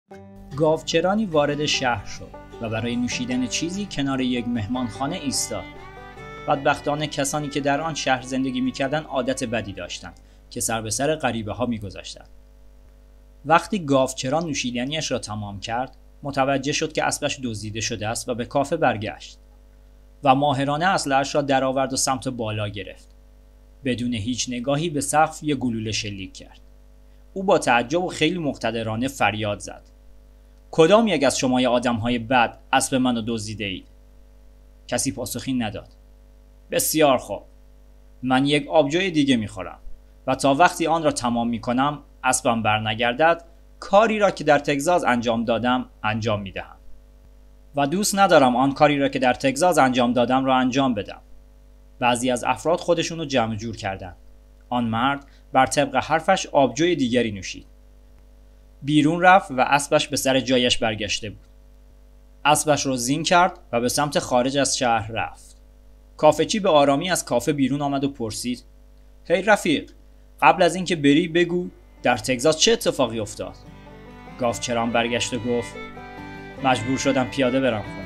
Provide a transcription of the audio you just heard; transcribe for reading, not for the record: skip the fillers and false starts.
گاوچرانی وارد شهر شد و برای نوشیدن چیزی کنار یک مهمانخانه ایستاد. بدبختانه کسانی که در آن شهر زندگی می‌کردند عادت بدی داشتند که سر به سر غریبه‌ها می‌گذاشتند. وقتی گاوچران نوشیدنیش را تمام کرد، متوجه شد که اسبش دزدیده شده است و به کافه برگشت و ماهرانه اسلحه‌اش را درآورد و سمت بالا گرفت. بدون هیچ نگاهی به سقف یک گلوله شلیک کرد. او با تعجب و خیلی مقتدرانه فریاد زد: کدام یک از شما آدم‌های بد اسب منو دزدیده اید؟ کسی پاسخی نداد. بسیار خوب. من یک آبجوی دیگه می‌خورم و تا وقتی آن را تمام می‌کنم اسبم برنگردد، کاری را که در تگزاس انجام دادم انجام می‌دهم. و دوست ندارم آن کاری را که در تگزاس انجام دادم را انجام بدم. بعضی از افراد خودشونو جمع جور کردند. آن مرد بر طبق حرفش آبجوی دیگری نوشید. بیرون رفت و اسبش به سر جایش برگشته بود. اسبش رو زین کرد و به سمت خارج از شهر رفت. کافه‌چی به آرامی از کافه بیرون آمد و پرسید: هی رفیق، قبل از اینکه بری بگو در تگزاس چه اتفاقی افتاد؟ گاوچران برگشت و گفت: مجبور شدم پیاده برم.